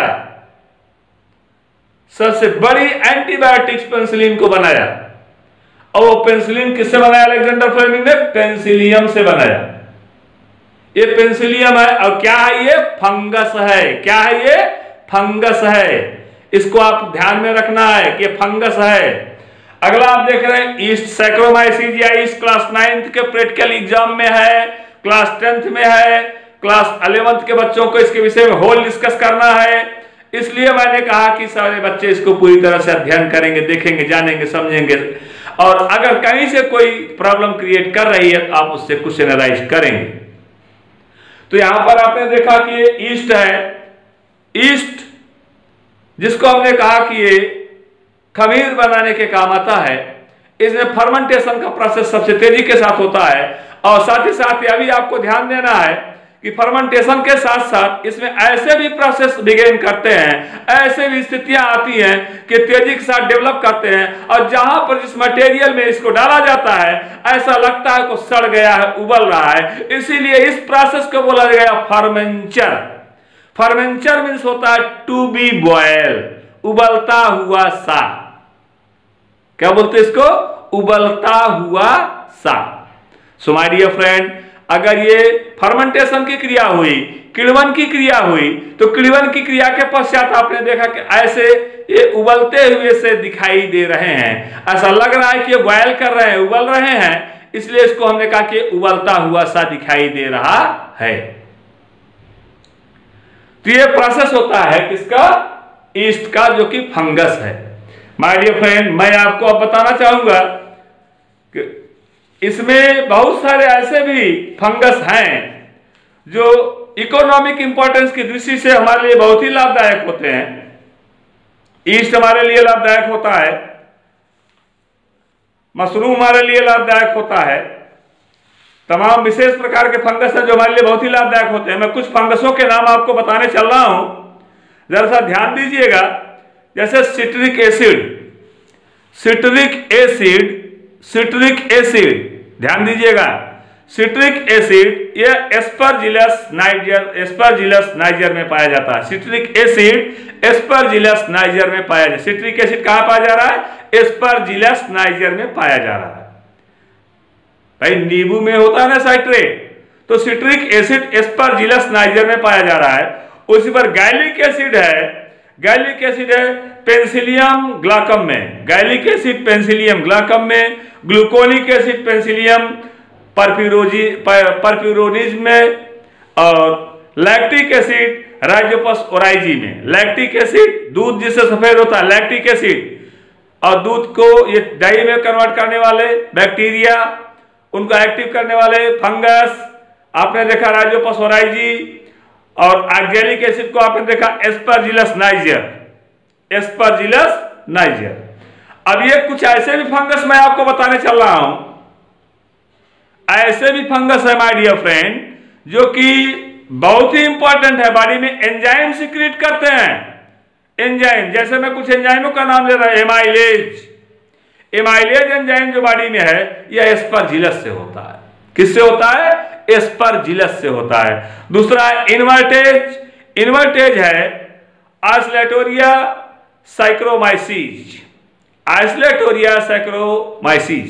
सबसे बड़ी एंटीबायोटिक्स पेंसिलिन को बनाया। और वो पेंसिलिन किससे बनाया अलेक्जेंडर फ्लेमिंग ने? पेंसिलियम से बनाया। ये पेंसिलियम है, और क्या है? ये फंगस है। क्या है? ये फंगस है। इसको आप ध्यान में रखना है कि फंगस है। अगला आप देख रहे हैं ईस्ट सैक्रोमाइसीज या ईस्ट क्लास 9th के प्रैक्टिकल एग्जाम में है, क्लास 10th में है, क्लास 11th के बच्चों को इसके विषय में होल डिस्कस करना है। इसलिए मैंने कहा कि सारे बच्चे इसको पूरी तरह से अध्ययन करेंगे, देखेंगे, जानेंगे, समझेंगे, और अगर कहीं से कोई प्रॉब्लम क्रिएट कर रही है तो आप उससे कुछ एनालाइज करेंगे। तो यहां पर आपने देखा कि ये ईस्ट है, ईस्ट जिसको हमने कहा कि ये खमीर बनाने के काम आता है। इसमें फर्मेंटेशन का प्रोसेस सबसे तेजी के साथ होता है, और साथ ही साथ यह भी आपको ध्यान देना है कि फर्मेंटेशन के साथ साथ इसमें ऐसे भी प्रोसेस बिगेन करते हैं, ऐसे भी स्थितियां आती हैं कि तेजी के साथ डेवलप करते हैं, और जहां पर जिस मटेरियल में इसको डाला जाता है ऐसा लगता है कि सड़ गया है, उबल रहा है, इसीलिए इस प्रोसेस को बोला गया फर्मेंचर। फर्मेंचर मीन्स होता है टू बी बॉयल, उबलता हुआ सा। क्या बोलते हैं इसको? उबलता हुआ सा। सो माय डियर फ्रेंड, अगर ये फर्मेंटेशन की क्रिया हुई, किण्वन की क्रिया हुई, तो किण्वन की क्रिया के पश्चात आपने देखा कि ऐसे ये उबलते हुए से दिखाई दे रहे हैं, ऐसा लग रहा है कि ये बॉयल कर रहे हैं, उबल रहे हैं, इसलिए इसको हमने कहा कि उबलता हुआ सा दिखाई दे रहा है। तो ये प्रोसेस होता है किसका? ईस्ट का, जो कि फंगस है। माय डियर फ्रेंड, मैं आपको अब बताना चाहूंगा कि इसमें बहुत सारे ऐसे भी फंगस हैं जो इकोनॉमिक इंपॉर्टेंस की दृष्टि से हमारे लिए बहुत ही लाभदायक होते हैं। ईस्ट हमारे लिए लाभदायक होता है, मशरूम हमारे लिए लाभदायक होता है, तमाम विशेष प्रकार के फंगस हैं जो हमारे लिए बहुत ही लाभदायक होते हैं। मैं कुछ फंगसों के नाम आपको बताने चल रहा हूं, जरा सा ध्यान दीजिएगा। जैसे citric acid, citric acid, citric acid, ध्यान दीजिएगा। सिट्रिक एसिड ये एस्परजिलस नाइजर, एस्परजिलस नाइजर में पाया जाता है। सिट्रिक एसिड एस्परजिलस नाइजर में पाया जाता है। सिट्रिक एसिड कहां पाया जा रहा है? एस्परजिलस नाइजर में पाया जा रहा है। भाई नींबू में होता है ना साइट्रेट, तो सिट्रिक एसिड एस्परजिलस नाइजर में पाया जा रहा है। उसी पर गैलिक एसिड है, गैलिक एसिड है पेंसिलियम ग्लाकम में, गैलिक एसिड पेंसिलियम ग्लाकम में, ग्लूकोनिक एसिड पेंसिलियम परफ्यूरोनिज्म में, और लैक्टिक एसिड राइजोपस ओराइजी में। लैक्टिक एसिड दूध जिससे सफेद होता है, लैक्टिक एसिड, और दूध को ये दही में कन्वर्ट करने वाले बैक्टीरिया, उनको एक्टिव करने वाले फंगस आपने देखा राइजोपस ओराइजी, और ऑक्जेलिक एसिड को आपने देखा एस्परजिलस नाइजर, एस्परजिलस नाइजर। अब ये कुछ ऐसे भी फंगस मैं आपको बताने चल रहा हूं, ऐसे भी फंगस है माय डियर फ्रेंड जो कि बहुत ही इंपॉर्टेंट है, बॉडी में एंजाइम सीक्रेट करते हैं। एंजाइम, जैसे मैं कुछ एंजाइमों का नाम ले रहा हूं, एमाइलेज, एमाइलेज एंजाइम जो बॉडी में है यह एस्परजिलस से होता है। किससे होता है? एस्परजिलस से होता है। दूसरा है इन्वर्टेज, इन्वर्टेज है आइसलेटोरिया साइक्रोमाइसीज, आइसलेटोरिया साइक्रोमाइसीज।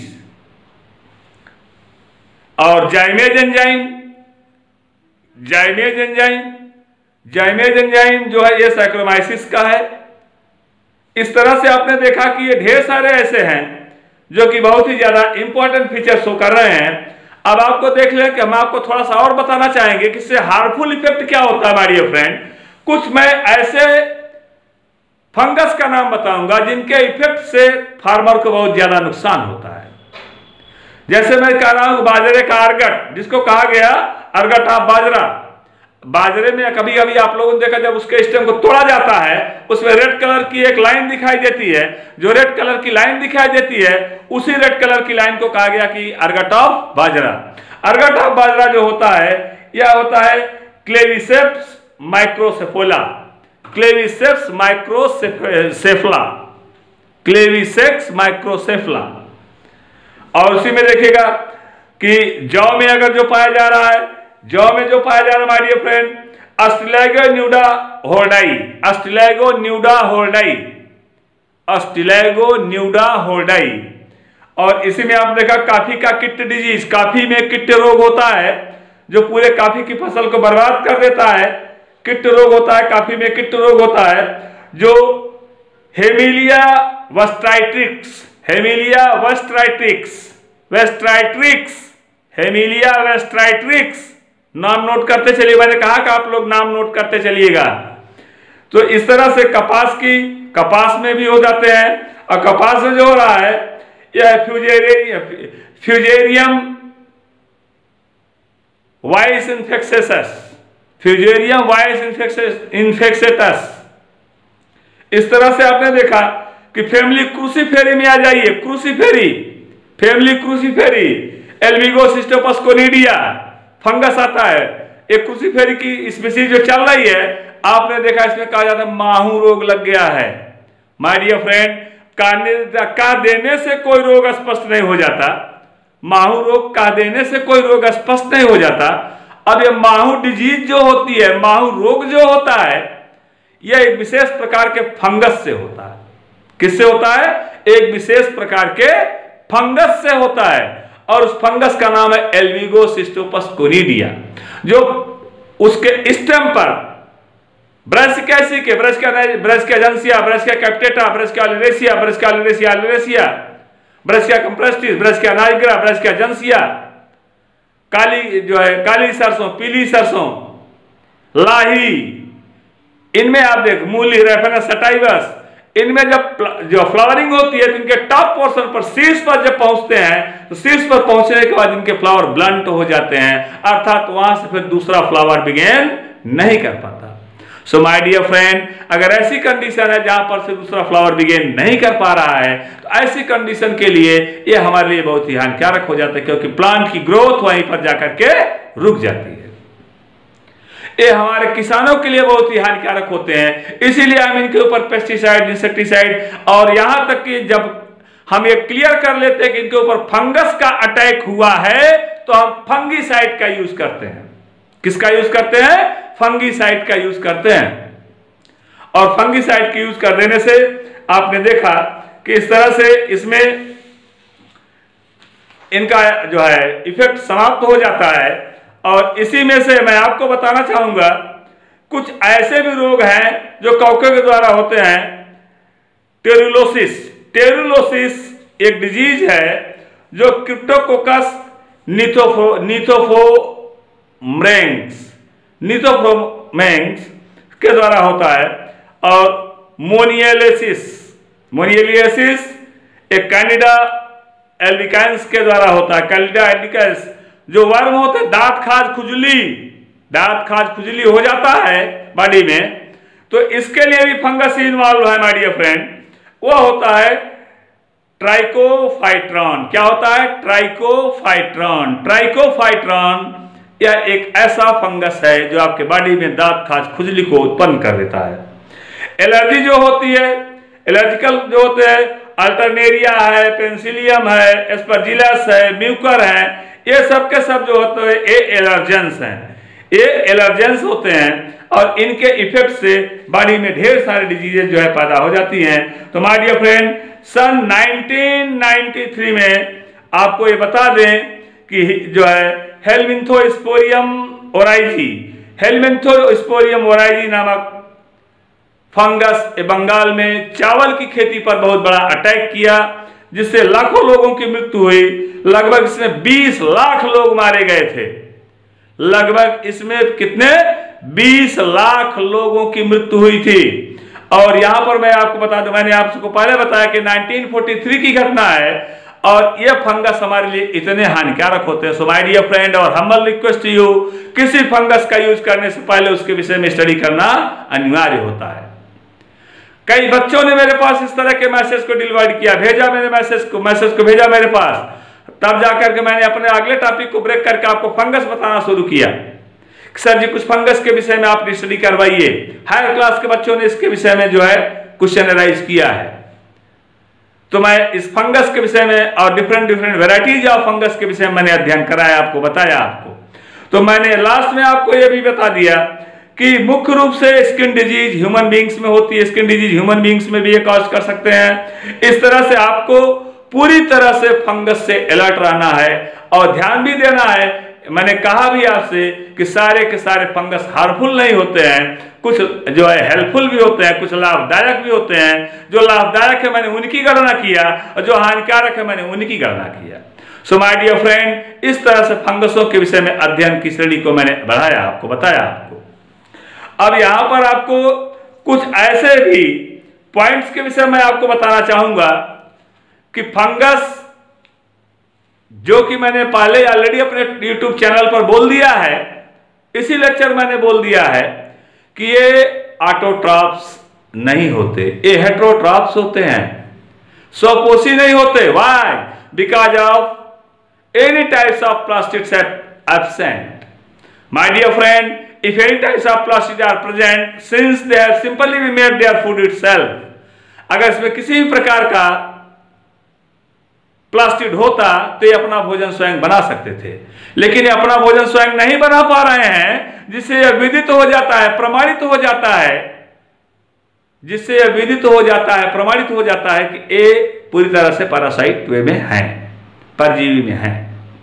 और zymase enzyme, zymase enzyme, zymase enzyme जो है ये साइक्रोमाइसिस का है। इस तरह से आपने देखा कि ये ढेर सारे ऐसे हैं जो कि बहुत ही ज्यादा इंपॉर्टेंट फीचर शो कर रहे हैं। अब आपको देख लें कि हम आपको थोड़ा सा और बताना चाहेंगे कि इससे हार्मफुल इफेक्ट क्या होता है माय डियर फ्रेंड। कुछ मैं ऐसे फंगस का नाम बताऊंगा जिनके इफेक्ट से फार्मर को बहुत ज्यादा नुकसान होता है। जैसे मैं कह रहा हूं बाजरे का अर्गट, जिसको कहा गया अर्गट ऑफ बाजरा। बाजरे में कभी कभी आप लोगों ने देखा जब उसके स्टेम को तोड़ा जाता है उसमें रेड कलर की एक लाइन दिखाई देती है। जो रेड कलर की लाइन दिखाई देती है उसी रेड कलर की लाइन को कहा गया कि ergot of bajra. Ergot of bajra जो होता है यह होता है Claviceps microcephala, Claviceps microcephala, Claviceps microcephala. और उसी में देखिएगा कि जौ में अगर जो पाया जा रहा है, जौ में जो पाया जा रहा है my dear friend Ustilago nuda hordei, Ustilago nuda hordei, Ustilago nuda hordei. और इसी में आप देखा काफी का किट डिजीज, काफी में किट रोग होता है जो पूरे काफी की फसल को बर्बाद कर देता है। किट रोग होता है, काफी में किट रोग होता है जो हेमिलिया वेस्ट्राइट्रिक्स, हेमिलिया वेस्ट्राइट्रिक्स, वेस्ट्राइट्रिक्स, हेमिलिया वेस्ट्राइट्रिक्स। नाम नोट करते चलिए, मैंने कहा कि आप लोग नाम नोट करते चलिएगा। तो इस तरह से कपास में भी हो जाते हैं, और कपास में जो हो रहा है यह Fusarium vasinfectum, Fusarium vasinfectum. इस तरह से आपने देखा कि फैमिली क्रूसीफेरी में आ जाइए, Cruciferae, family Cruciferae, Albugo Cystopus conidia fungus आता है। एक क्रूसीफेरी की स्पीशीज जो चल रही है, आपने देखा इसमें कहा जाता है माहू रोग लग गया है। माय डियर फ्रेंड, का देने से कोई रोग स्पष्ट नहीं हो जाता, माहू रोग का देने से कोई रोग स्पष्ट नहीं हो जाता। अब ये माहू डिजीज जो होती है, माहू रोग जो होता है, यह एक विशेष प्रकार के फंगस से होता है। किससे होता है? एक विशेष प्रकार के फंगस से होता है, और उस फंगस का नाम है एल्बिगोसिस्टोपस कोनिडिया, जो उसके स्टेम पर ब्रासिकेसी के Brassica juncea, Brassica capitata, Brassica oleracea, Brassica oleracea oleracea, Brassica campestris, Brassica nigra, Brassica juncea, काली जो है काली सरसों, पीली सरसों, लाही, इनमें आप देख मूली, रेफेनस सटाइवस, इनमें जब जो फ्लावरिंग होती है तो इनके टॉप पोर्शन पर, शीर्ष पर जब पहुंचते हैं, तो शीर्ष पर पहुंचने के बाद इनके फ्लावर ब्लंट हो जाते हैं, अर्थात वहां से फिर दूसरा फ्लावर बिगेन नहीं कर पाता। सो माय डियर फ्रेंड, अगर ऐसी कंडीशन है जहां पर से दूसरा फ्लावर बिगेन नहीं कर पा रहा है, तो ऐसी कंडीशन के लिए ये हमारे लिए बहुत ही हानिकारक हो जाता है, क्योंकि प्लांट की ग्रोथ वहीं पर जाकर के रुक जाती है। ये हमारे किसानों के लिए बहुत ही हानिकारक होते हैं, इसीलिए हम इनके ऊपर पेस्टिसाइड, इंसेक्टिसाइड, और यहां तक कि जब हम ये क्लियर कर लेते हैं कि इनके ऊपर फंगस का अटैक हुआ है, तो हम फंगीसाइड का यूज करते हैं। किसका यूज करते हैं? फंगीसाइड का यूज करते हैं। और फंगीसाइड की यूज कर देने से आपने देखा कि इस तरह से इसमें इनका जो है इफेक्ट समाप्त हो जाता है। और इसी में से मैं आपको बताना चाहूंगा कुछ ऐसे भी रोग हैं जो कौके के द्वारा होते हैं। टेरुलोसिस, टेरुलोसिस एक डिजीज है जो क्रिप्टोकोकस निथोफोमेंस के द्वारा होता है। और मोनियलिसिस, मोनियलिसिस एक कैंडिडा एल्बिकाइंस के द्वारा होता है। कैंडिडा एल्बिकाइंस जो वर्म होते हैं, दांत खाज खुजली हो जाता है बॉडी में, तो इसके लिए भी फंगस इन्वॉल्व है माय डियर फ्रेंड। वो होता है ट्राइकोफाइट्रॉन। क्या होता है? ट्राइकोफाइट्रॉन। ट्राइकोफाइट्रॉन यह एक ऐसा फंगस है जो आपके बॉडी में दांत खाज खुजली को उत्पन्न कर देता है। एलर्जी जो होती है, एलर्जिकल जो होते हैं, अल्टरनेरिया है, पेंसिलियम है, एस्परजिलस है, म्यूकर है, ये सब के सब जो होते हैं ये एलर्जेंस हैं। ये एलर्जेंस होते हैं और इनके इफेक्ट से बॉडी में ढेर सारे डिजीजेज जो है पैदा हो जाती हैं। तो माय डियर फ्रेंड, सन 1993 में आपको ये बता दें कि जो है हेलमिंथोस्पोरियम ओराइजी, हेलमिंथोस्पोरियम ओराइजी नामक फंगस बंगाल में चावल की खेती पर बहुत बड़ा अटैक किया, जिससे लाखों लोगों की मृत्यु हुई। लगभग इसमें 20 लाख लोग मारे गए थे। लगभग इसमें कितने? 20 लाख लोगों की मृत्यु हुई थी। और यहां पर मैं आपको बता दूं, मैंने आपको पहले बताया कि 1943 की घटना है, और यह फंगस हमारे लिए इतने हानिकारक होते हैं। सो माय डियर फ्रेंड, और हम्बल रिक्वेस्ट टू यू, किसी फंगस का यूज करने से पहले उसके विषय में स्टडी करना अनिवार्य होता है। कई बच्चों ने मेरे पास इस तरह के मैसेज को डिलीवर किया, भेजा मेरे मैसेज को भेजा मेरे पास, तब जाकर के मैंने अपने अगले टॉपिक को ब्रेक करके आपको फंगस बताना शुरू किया। सर जी कुछ फंगस के विषय में आप स्टडी करवाइए। हायर क्लास के बच्चों ने इसके विषय में जो है क्वेश्चन राइज किया है, तो मैं इस फंगस के विषय में और डिफरेंट वेराइटीज ऑफ फंगस के विषय में मैंने अध्ययन कराया, आपको बताया आपको। तो मैंने लास्ट में आपको यह भी बता दिया कि मुख्य रूप से स्किन डिजीज ह्यूमन बींग्स में होती है। स्किन डिजीज ह्यूमन बींग्स में भी ये कॉज कर सकते हैं। इस तरह से आपको पूरी तरह से फंगस से अलर्ट रहना है और ध्यान भी देना है। मैंने कहा भी आपसे कि सारे के सारे फंगस हार्मफुल नहीं होते हैं, कुछ जो है हेल्पफुल भी होते हैं, कुछ लाभदायक भी होते हैं। जो लाभदायक है मैंने उनकी गणना किया और जो हानिकारक है मैंने उनकी गणना किया। सो माय डियर फ्रेंड, इस तरह से फंगसों के विषय में अध्ययन की श्रेणी को मैंने बढ़ाया, आपको बताया आपको। अब यहां पर आपको कुछ ऐसे भी पॉइंट्स के विषय में आपको बताना चाहूंगा कि फंगस, जो कि मैंने पहले ऑलरेडी अपने YouTube चैनल पर बोल दिया है, इसी लेक्चर मैंने बोल दिया है कि ये ऑटोट्रॉफ्स नहीं होते, ये हेटेरोट्रॉफ्स होते हैं, स्वपोषी नहीं होते। Why? Because of any types of plastids absent. My dear friend, if any types of plastids are present, since they have simply made their food itself, अगर इसमें किसी भी प्रकार का प्लास्टिड होता तो ये अपना भोजन स्वयं बना सकते थे, लेकिन ये अपना भोजन स्वयं नहीं बना पा रहे हैं, जिससे यह विदित हो जाता है, प्रमाणित हो जाता है, जिससे यह विदित हो जाता है, प्रमाणित हो जाता है कि ये पूरी तरह से पैरासाइट वे में है, परजीवी में है।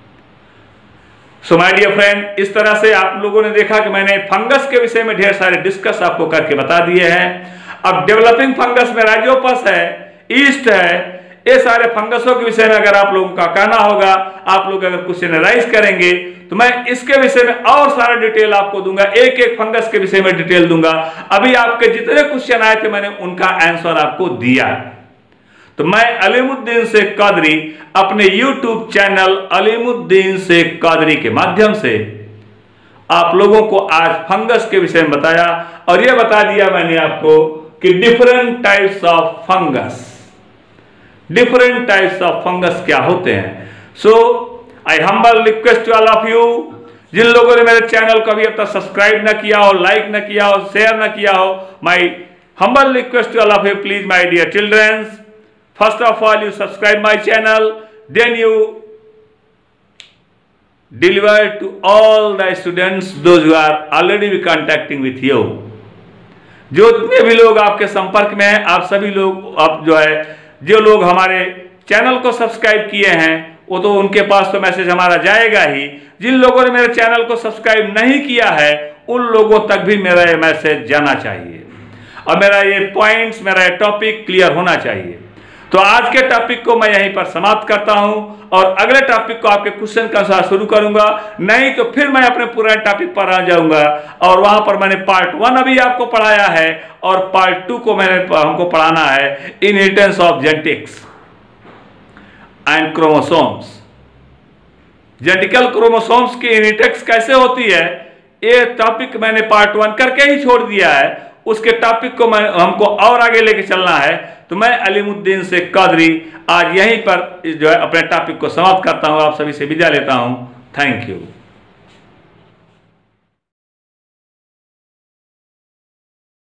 सो माय डियर फ्रेंड, इस तरह से आप लोगों ने देखा कि मैंने फंगस के विषय में ढेर सारे डिस्कस आपको करके बता दिए हैं। अब डेवलपिंग फंगस में राइजोपस है, ईस्ट है, ये सारे फंगसों के विषय में अगर आप लोगों का कहना होगा, आप लोग अगर क्वेश्चन राइज करेंगे तो मैं इसके विषय में और सारा डिटेल आपको दूंगा, एक एक फंगस के विषय में डिटेल दूंगा। अभी आपके जितने क्वेश्चन आए थे मैंने उनका आंसर आपको दिया। तो मैं अलीमुद्दीन शेख कादरी अपने YouTube चैनल अलीमुद्दीन शेख कादरी के माध्यम से आप लोगों को आज फंगस के विषय में बताया, और यह बता दिया मैंने आपको कि different types of fungus, different types of fungus क्या होते हैं। So I humble request to all of you, जिन लोगों ने मेरे चैनल को अभी अब तक सब्सक्राइब न किया हो, लाइक न किया हो, शेयर न किया हो, my humble request to all of you, please my dear childrens, first of all you subscribe my channel, then you deliver to all the students those who are already be contacting with you। जो जितने भी लोग आपके संपर्क में हैं, आप सभी लोग, आप जो है, जो लोग हमारे चैनल को सब्सक्राइब किए हैं वो तो उनके पास तो मैसेज हमारा जाएगा ही। जिन लोगों ने मेरे चैनल को सब्सक्राइब नहीं किया है उन लोगों तक भी मेरा ये मैसेज जाना चाहिए और मेरा ये पॉइंट्स, मेरा ये टॉपिक क्लियर होना चाहिए। तो आज के टॉपिक को मैं यहीं पर समाप्त करता हूं और अगले टॉपिक को आपके क्वेश्चन के साथ शुरू करूंगा, नहीं तो फिर मैं अपने पूरे टॉपिक पर आ जाऊंगा। और वहां पर मैंने पार्ट 1 अभी आपको पढ़ाया है और पार्ट 2 को हमको पढ़ाना है, inheritance of genetics and chromosomes. Genetical chromosomes की इनहेरिटेंस कैसे होती है, ये टॉपिक मैंने पार्ट 1 करके ही छोड़ दिया है। उसके टॉपिक को हमको और आगे लेके चलना है। तो मैं अलीमुद्दीन शेख कादरी आज यहीं पर जो है अपने टॉपिक को समाप्त करता हूं, आप सभी से विदा लेता हूं। Thank you.